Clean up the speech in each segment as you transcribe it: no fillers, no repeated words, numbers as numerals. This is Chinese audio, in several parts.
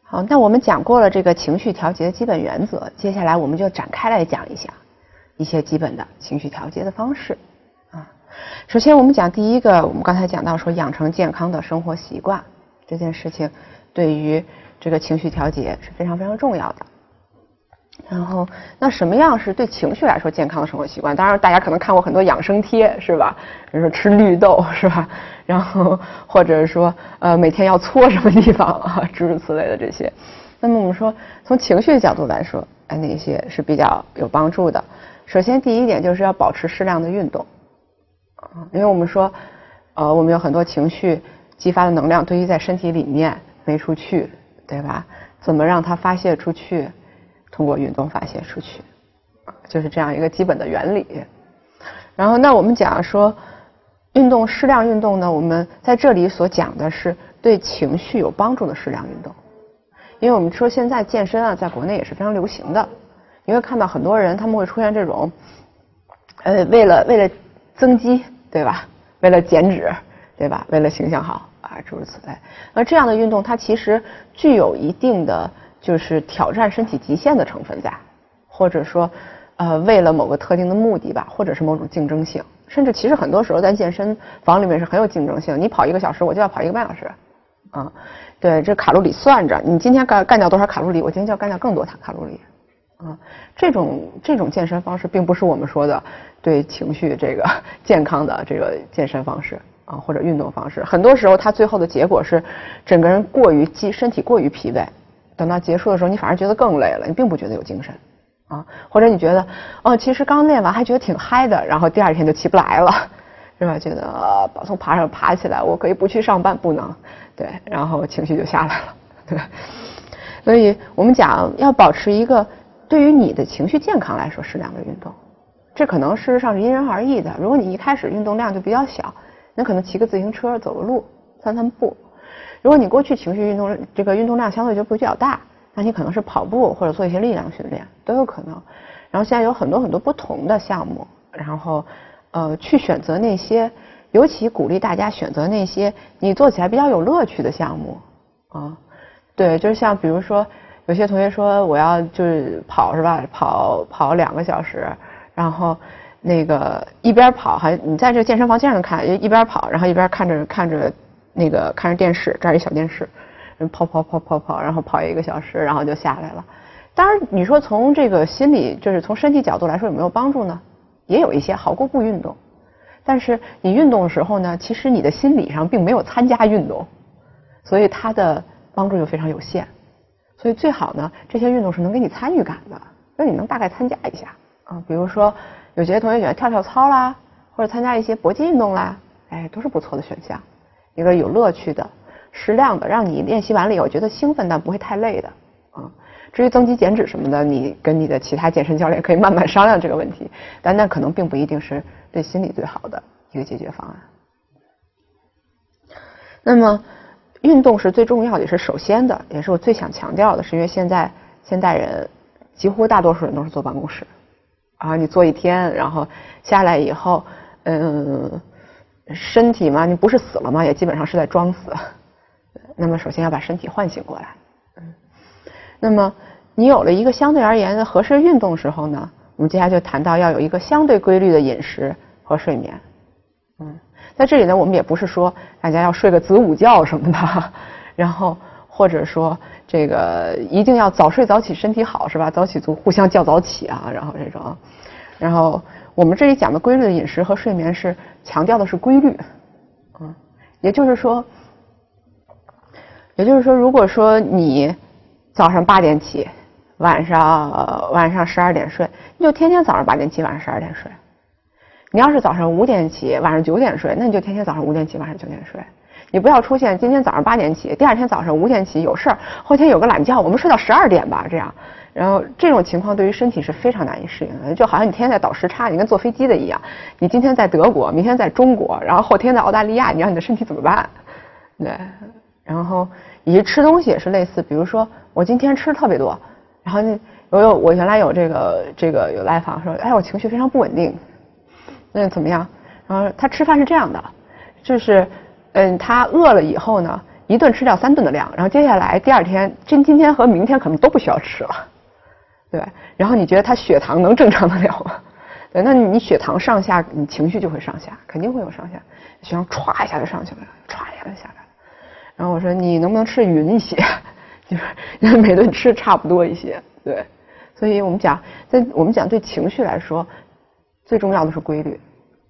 好，那我们讲过了这个情绪调节的基本原则，接下来我们就展开来讲一下一些基本的情绪调节的方式啊。首先我们讲第一个，我们刚才讲到说养成健康的生活习惯这件事情，对于这个情绪调节是非常非常重要的。然后，那什么样是对情绪来说健康的生活习惯？当然，大家可能看过很多养生贴，是吧？比如说吃绿豆，是吧？然后或者说每天要搓什么地方啊，诸如此类的这些。那么我们说，从情绪的角度来说，哪些是比较有帮助的？首先，第一点就是要保持适量的运动，因为我们说，我们有很多情绪激发的能量堆积在身体里面没出去，对吧？怎么让它发泄出去？通过运动发泄出去，就是这样一个基本的原理。然后，那我们讲说，运动适量运动呢，我们在这里所讲的是对情绪有帮助的适量运动。因为我们说现在健身啊，在国内也是非常流行的，你会看到很多人他们会出现这种，为了增肌，对吧？为了减脂，对吧？为了形象好啊，诸如此类。而这样的运动，它其实具有一定的就是挑战身体极限的成分在，或者说为了某个特定的目的吧，或者是某种竞争性，甚至其实很多时候在健身房里面是很有竞争性，你跑1个小时我就要跑1个半小时啊，对，这卡路里算着，你今天干掉多少卡路里，我今天就要干掉更多卡路里啊，这种健身方式并不是我们说的对情绪这个健康的这个健身方式啊，或者运动方式，很多时候它最后的结果是整个人身体过于疲惫，等到结束的时候你反而觉得更累了，你并不觉得有精神啊，或者你觉得其实刚练完还觉得挺嗨的，然后第2天就起不来了，是吧？觉得从爬上爬起来，我可以不去上班，不能，对，然后情绪就下来了，对。所以我们讲要保持一个对于你的情绪健康来说适量的运动，这可能事实上是因人而异的。如果你一开始运动量就比较小，那可能骑个自行车、走个路、散散步。如果你过去情绪运动量相对就比较大，那你可能是跑步或者做一些力量训练都有可能。然后现在有很多很多不同的项目，然后去选择那些，尤其鼓励大家选择那些你做起来比较有乐趣的项目啊。对，就是像比如说有些同学说我要就是跑是吧，跑2个小时，然后那个一边跑你在这个健身房经常看，一边跑，然后一边看着电视，这儿一小电视，跑，然后跑1个小时，然后就下来了。当然你说从这个心理就是从身体角度来说有没有帮助呢？也有一些，好过不运动。但是你运动的时候呢，其实你的心理上并没有参加运动，所以它的帮助就非常有限。所以最好呢，这些运动是能给你参与感的，让你能大概参加一下啊。比如说有些同学喜欢跳操啦，或者参加一些搏击运动啦，都是不错的选项。一个有乐趣的、适量的，让你练习完了以后觉得兴奋但不会太累的啊。至于增肌减脂什么的，你跟你的其他健身教练可以慢慢商量这个问题，但那可能并不一定是对心理最好的一个解决方案。那么运动是最重要的，也是首先的，也是我最想强调的，是因为现在现代人几乎大多数人都是坐办公室啊，你坐一天，然后下来以后，身体嘛，你不是死了吗？也基本上是在装死。那么首先要把身体唤醒过来。那么你有了一个相对而言的合适运动时候呢，我们接下来就谈到要有一个相对规律的饮食和睡眠。在这里呢，我们也不是说大家要睡个子午觉什么的，然后或者说这个一定要早睡早起身体好是吧？早起族互相叫早起啊，然后这种，然后我们这里讲的规律的饮食和睡眠是强调的是规律，也就是说，如果说你早上8点起，晚上12点睡，你就天天早上8点起，晚上12点睡。你要是早上5点起，晚上9点睡，那你就天天早上5点起，晚上9点睡。你不要出现今天早上8点起，第2天早上5点起有事儿，后天有个懒觉，我们睡到12点吧，这样。然后这种情况对于身体是非常难以适应的，就好像你天天在倒时差，你跟坐飞机的一样。你今天在德国，明天在中国，然后后天在澳大利亚，你让你的身体怎么办？对。然后以及吃东西也是类似，比如说我今天吃特别多，然后我原来有这个有来访说，我情绪非常不稳定。那怎么样？然后他吃饭是这样的，就是他饿了以后呢， 一顿吃掉3顿的量，然后接下来第2天今天和明天可能都不需要吃了，对吧？然后你觉得他血糖能正常得了吗？对，那你血糖上下，你情绪就会上下，肯定会有上下，血糖歘一下就上去了，歘一下就下来了。然后我说你能不能吃匀一些，就是每顿吃差不多一些，对。所以我们讲对情绪来说，最重要的是规律，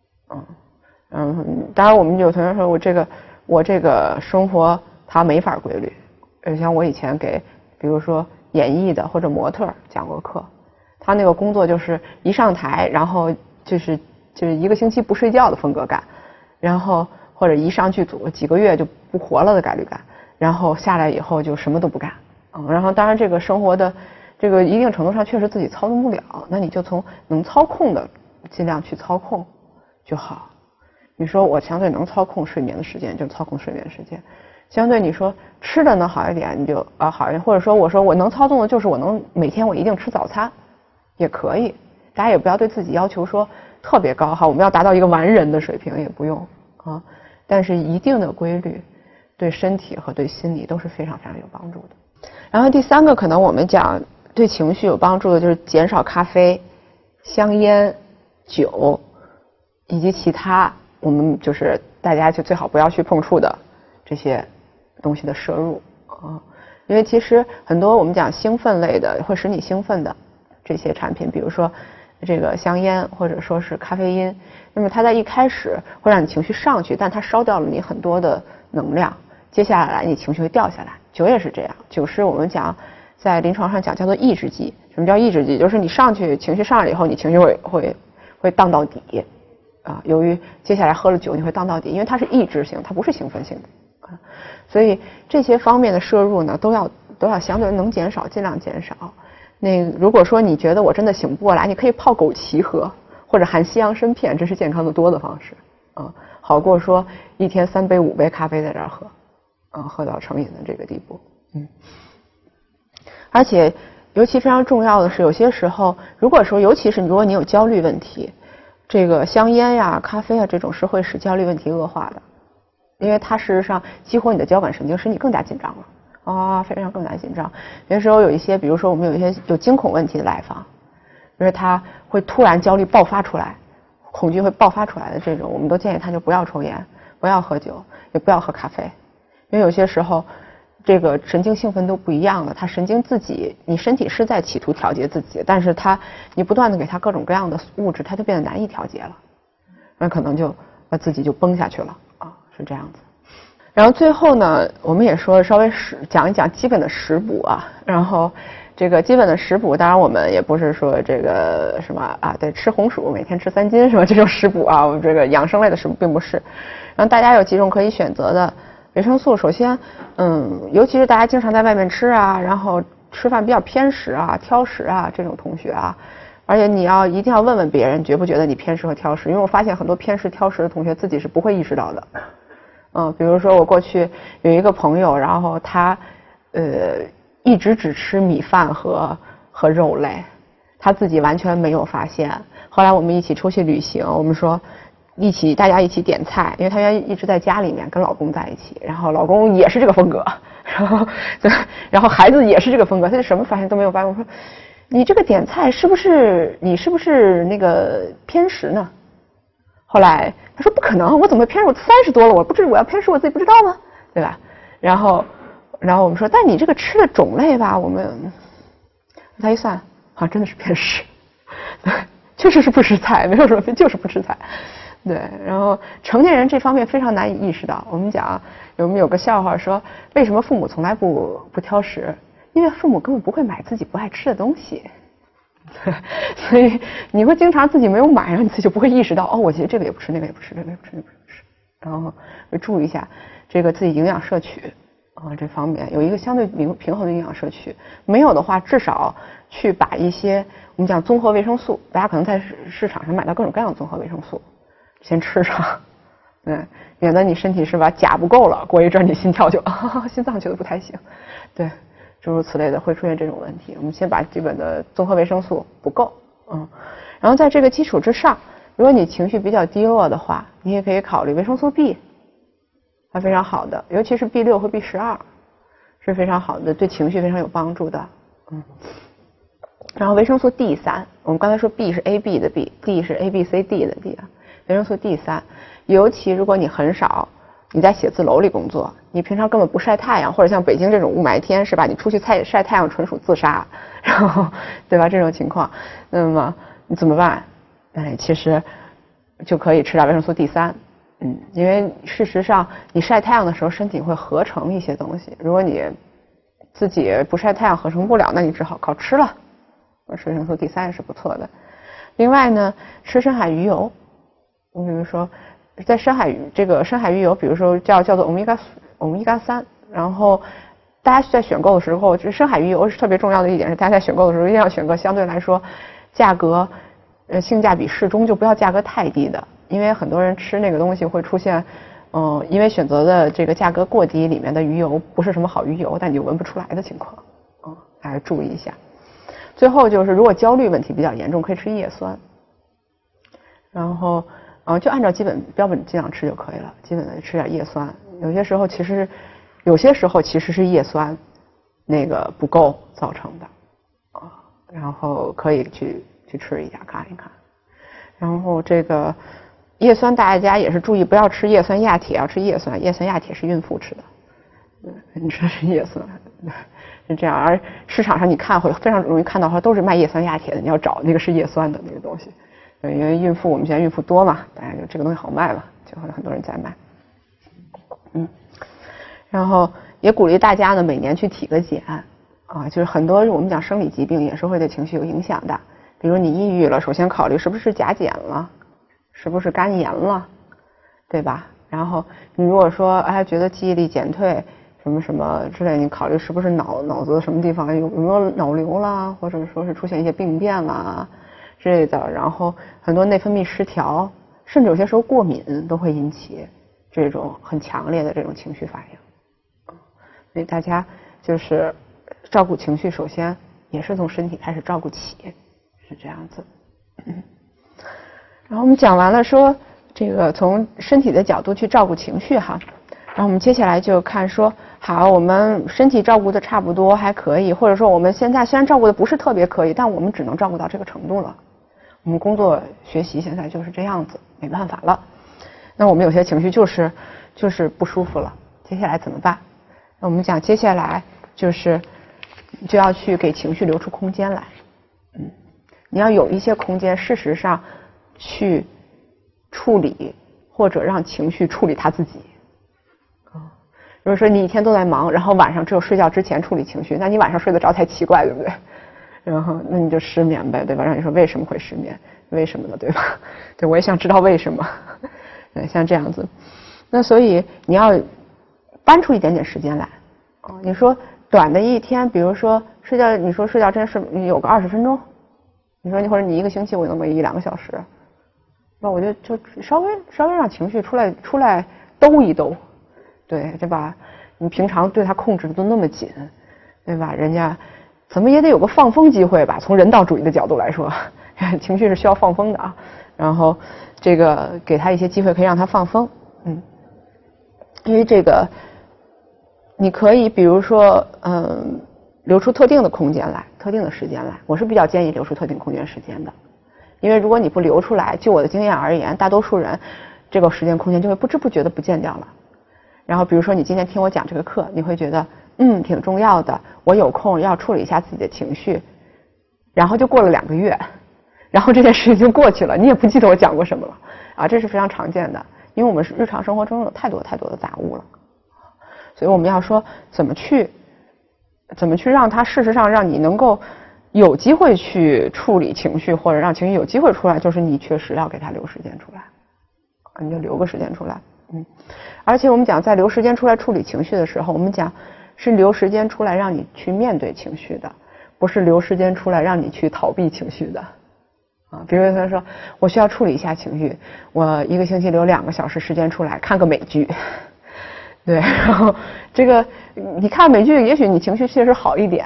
当然我们有同学说我这个生活它没法规律，像我以前给比如说演艺的或者模特讲过课。他那个工作就是一上台，然后就是1个星期不睡觉的风格感，然后或者一上剧组几个月就不活了的概率感，然后下来以后就什么都不干，然后当然这个生活的这个一定程度上确实自己操纵不了，那你就从能操控的尽量去操控就好。你说我相对能操控睡眠的时间，就操控睡眠时间。相对你说吃的能好一点，你就好一点，或者说我说我能操纵的就是我能每天我一定吃早餐。也可以，大家也不要对自己要求说特别高哈，我们要达到一个完人的水平也不用啊，但是一定的规律对身体和对心理都是非常非常有帮助的。然后第3个可能我们讲对情绪有帮助的就是减少咖啡、香烟、酒以及其他我们就是大家就最好不要去碰触的这些东西的摄入啊，因为其实很多我们讲兴奋类的会使你兴奋的这些产品，比如说这个香烟或者说是咖啡因，那么它在一开始会让你情绪上去，但它烧掉了你很多的能量，接下来你情绪会掉下来。酒也是这样，酒是我们讲在临床上讲叫做抑制剂。什么叫抑制剂？就是你上去情绪上来了以后，你情绪会荡到底啊。由于接下来喝了酒你会荡到底，因为它是抑制性，它不是兴奋性的啊。所以这些方面的摄入呢，都要相对能减少尽量减少。那如果说你觉得我真的醒不过来，你可以泡枸杞喝，或者含西洋参片，这是健康的多的方式啊，好过说一天3杯5杯咖啡在这儿喝，喝到成瘾的这个地步。而且尤其非常重要的是，有些时候如果说尤其是如果你有焦虑问题，这个香烟呀、咖啡啊这种是会使焦虑问题恶化的，因为它事实上激活你的交感神经，使你更加紧张了。非常更加紧张。有些时候有一些，比如说我们有一些有惊恐问题的来访，就是他会突然焦虑爆发出来，恐惧会爆发出来的这种，我们都建议他就不要抽烟，不要喝酒，也不要喝咖啡，因为有些时候这个神经兴奋都不一样的，他神经自己，你身体是在企图调节自己，但是你不断的给他各种各样的物质，他就变得难以调节了，那可能就自己就崩下去了是这样子。然后最后呢，我们也说稍微讲一讲基本的食补啊。然后这个基本的食补，当然我们也不是说这个什么对，吃红薯每天吃3斤什么这种食补啊，我们这个养生类的食补并不是。然后大家有几种可以选择的维生素，首先尤其是大家经常在外面吃啊，然后吃饭比较偏食啊、挑食啊这种同学啊，而且你一定要问问别人觉不觉得你偏食和挑食，因为我发现很多偏食挑食的同学自己是不会意识到的。比如说我过去有一个朋友，然后他一直只吃米饭和肉类，他自己完全没有发现。后来我们一起出去旅行，我们说大家一起点菜，因为他原来一直在家里面跟老公在一起，然后老公也是这个风格，然后孩子也是这个风格，他就什么发现都没有发现。我说你这个点菜是不是那个偏食呢？后来他说不可能，我怎么会偏食？我30多了，我要偏食，我自己不知道吗？对吧？然后我们说，但你这个吃的种类吧，他一算，真的是偏食，对，确实是不吃菜，没有什么，就是不吃菜。对，然后成年人这方面非常难以意识到。我们讲，我们有个笑话说，为什么父母从来不挑食？因为父母根本不会买自己不爱吃的东西。对，所以你会经常自己没有买，然后你自己就不会意识到，我其实这个也不吃，那个也不吃，这个也不吃，那个也不吃，然后会注意一下这个自己营养摄取这方面有一个相对平衡的营养摄取。没有的话，至少去把一些我们讲综合维生素，大家可能在市场上买到各种各样的综合维生素，先吃上，对，免得你身体是吧钾不够了，过一阵你心跳就心脏觉得不太行，对。诸如此类的会出现这种问题，我们先把基本的综合维生素不够，然后在这个基础之上，如果你情绪比较低落的话，你也可以考虑维生素 B， 它非常好的，尤其是 B6 和 B12 是非常好的，对情绪非常有帮助的。然后维生素 D3，我们刚才说 B 是 AB 的 B，D 是 ABCD 的 D 啊。维生素 D3，尤其如果你很少你在写字楼里工作，你平常根本不晒太阳，或者像北京这种雾霾天是吧？你出去晒太阳纯属自杀，然后对吧？这种情况，那么你怎么办？其实就可以吃点维生素 D3。因为事实上你晒太阳的时候，身体会合成一些东西。如果你自己不晒太阳合成不了，那你只好靠吃了。吃维生素 D3也是不错的。另外呢，吃深海鱼油，比如说在深海鱼油，比如说叫做欧米伽3，然后大家在选购的时候，就深海鱼油是特别重要的一点是，大家在选购的时候一定要选个相对来说价格性价比适中，就不要价格太低的。因为很多人吃那个东西会出现，因为选择的这个价格过低，里面的鱼油不是什么好鱼油，但你就闻不出来的情况，大家注意一下。最后就是，如果焦虑问题比较严重，可以吃叶酸，然后就按照标本剂量吃就可以了，基本的吃点叶酸。有些时候其实是叶酸那个不够造成的，然后可以去吃一下看一看。然后这个叶酸大家也是注意不要吃叶酸亚铁，要吃叶酸亚铁是孕妇吃的，你吃的是叶酸，是这样。而市场上你看会非常容易看到都是卖叶酸亚铁的，你要找那个是叶酸的那个东西。因为我们现在孕妇多嘛，大家就这个东西好卖嘛，就会很多人在卖。然后也鼓励大家呢每年去体个检就是很多我们讲生理疾病也是会对情绪有影响的。比如你抑郁了，首先考虑是不是甲减了，是不是肝炎了，对吧？然后你如果说觉得记忆力减退什么什么之类，你考虑是不是脑子什么地方有没有脑瘤啦，或者说是出现一些病变啦之类的。然后很多内分泌失调，甚至有些时候过敏都会引起这种很强烈的这种情绪反应。所以大家就是照顾情绪，首先也是从身体开始照顾起。是这样子。然后我们讲完了说这个从身体的角度去照顾情绪哈，然后我们接下来就看说，好，我们身体照顾的差不多还可以，或者说我们现在虽然照顾的不是特别可以，但我们只能照顾到这个程度了。我们工作学习现在就是这样子，没办法了。那我们有些情绪就是不舒服了，接下来怎么办？那我们讲接下来就要去给情绪留出空间来。你要有一些空间，事实上去处理或者让情绪处理他自己。如果说你一天都在忙，然后晚上只有睡觉之前处理情绪，那你晚上睡得着才奇怪，对不对？然后那你就失眠呗，对吧？让你说为什么会失眠？为什么呢？对吧？对，我也想知道为什么。像这样子，那所以你要搬出一点点时间来。你说短的一天，比如说睡觉，你说睡觉真是有个20分钟。你说或者你一个星期我能够1-2个小时，那我就稍微让情绪出来兜一兜，对吧？你平常对他控制的都那么紧，对吧？人家怎么也得有个放风机会吧？从人道主义的角度来说，情绪是需要放风的啊。然后这个给他一些机会，可以让他放风，因为这个你可以比如说留出特定的空间来，特定的时间来，我是比较建议留出特定空间时间的，因为如果你不留出来，就我的经验而言，大多数人这个时间空间就会不知不觉的不见掉了。然后比如说你今天听我讲这个课，你会觉得挺重要的，我有空要处理一下自己的情绪，然后就过了2个月，然后这件事情就过去了，你也不记得我讲过什么了这是非常常见的，因为我们日常生活中有太多的杂物了，所以我们要说怎么去让它事实上让你能够有机会去处理情绪，或者让情绪有机会出来，就是你确实要给它留时间出来，你就留个时间出来。而且我们讲在留时间出来处理情绪的时候，我们讲是留时间出来让你去面对情绪的，不是留时间出来让你去逃避情绪的比如他说我需要处理一下情绪，我1个星期留2个小时时间出来看个美剧，对，然后这个你看美剧，也许你情绪确实好一点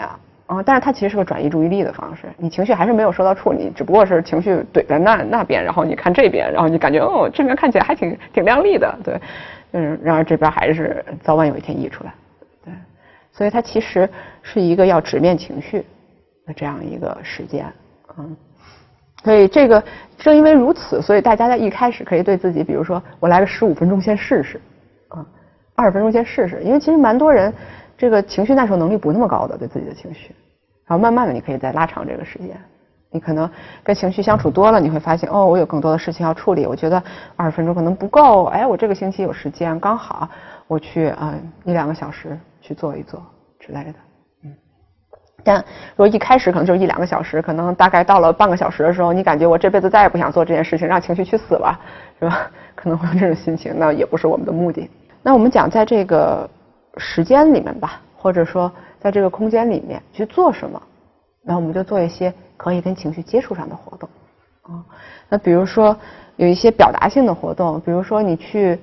但是它其实是个转移注意力的方式，你情绪还是没有受到处理，只不过是情绪怼在那边，然后你看这边，然后你感觉这边看起来还挺亮丽的，对，然而这边还是早晚有一天溢出来，对，所以它其实是一个要直面情绪的这样一个时间，所以这个正因为如此，所以大家在一开始可以对自己，比如说我来个15分钟先试试，20分钟先试试，因为其实蛮多人这个情绪耐受能力不那么高的，对自己的情绪，然后慢慢的你可以再拉长这个时间，你可能跟情绪相处多了，你会发现我有更多的事情要处理，我觉得20分钟可能不够，我这个星期有时间刚好我去1-2个小时去做一做之类的。但如果一开始可能就是1-2个小时，可能大概到了半个小时的时候，你感觉我这辈子再也不想做这件事情，让情绪去死吧，是吧？可能会有这种心情，那也不是我们的目的。那我们讲在这个时间里面吧，或者说在这个空间里面去做什么，那我们就做一些可以跟情绪接触上的活动那比如说有一些表达性的活动，比如说你去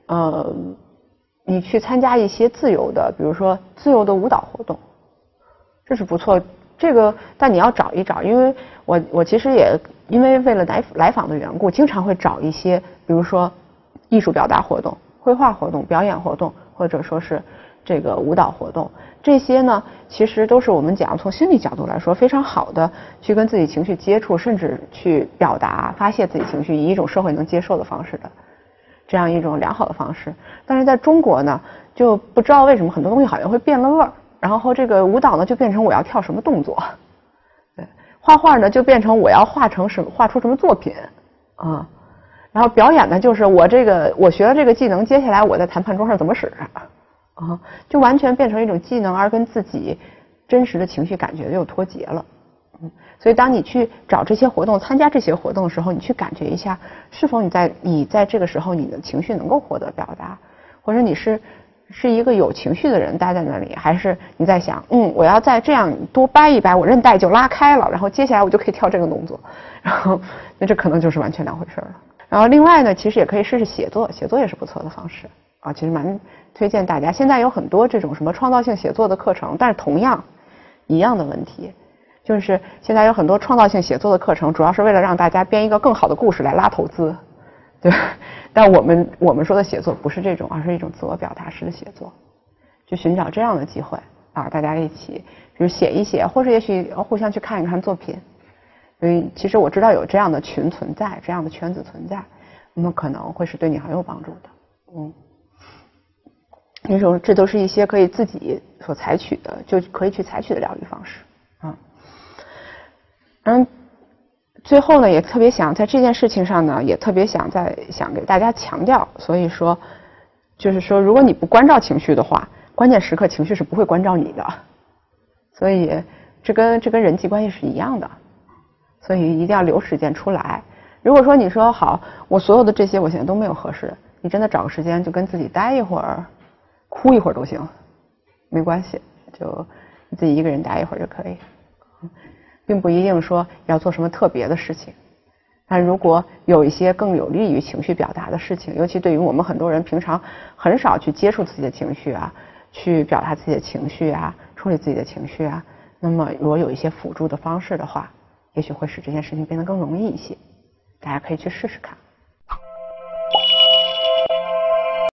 参加一些自由的，比如说自由的舞蹈活动。这是不错，这个但你要找一找，因为我其实也因为为了来访的缘故，经常会找一些，比如说艺术表达活动、绘画活动、表演活动，或者说是这个舞蹈活动，这些呢其实都是我们讲从心理角度来说非常好的去跟自己情绪接触，甚至去表达发泄自己情绪，以一种社会能接受的方式的这样一种良好的方式。但是在中国呢，就不知道为什么很多东西好像会变了味儿。然后这个舞蹈呢就变成我要跳什么动作，对，画画呢就变成我要画出什么作品然后表演呢就是我学了这个技能，接下来我在谈判桌上怎么使就完全变成一种技能，而跟自己真实的情绪感觉又脱节了。所以当你去找这些活动、参加这些活动的时候，你去感觉一下，是否你在这个时候你的情绪能够获得表达，或者你是一个有情绪的人待在那里，还是你在想我要再这样多掰一掰，我韧带就拉开了，然后接下来我就可以跳这个动作，然后那这可能就是完全两回事了。然后另外呢，其实也可以试试写作，写作也是不错的方式其实蛮推荐大家。现在有很多这种什么创造性写作的课程，但是同样一样的问题，就是现在有很多创造性写作的课程，主要是为了让大家编一个更好的故事来拉投资，对吧？但我们说的写作不是这种，而是一种自我表达式的写作，去寻找这样的机会大家一起比如写一写，或者也许互相去看一看作品。所以其实我知道有这样的群存在，这样的圈子存在，那么可能会是对你很有帮助的这都是一些可以自己所采取的，就可以去采取的疗愈方式最后呢，也特别想在这件事情上呢，也特别想给大家强调，所以说就是说，如果你不关照情绪的话，关键时刻情绪是不会关照你的，所以这跟人际关系是一样的，所以一定要留时间出来。如果说你说好，我所有的这些我现在都没有合适，你真的找个时间就跟自己待一会儿，哭一会儿都行，没关系，就你自己一个人待一会儿就可以。并不一定说要做什么特别的事情，但如果有一些更有利于情绪表达的事情，尤其对于我们很多人平常很少去接触自己的情绪去表达自己的情绪处理自己的情绪那么如果有一些辅助的方式的话，也许会使这件事情变得更容易一些，大家可以去试试看。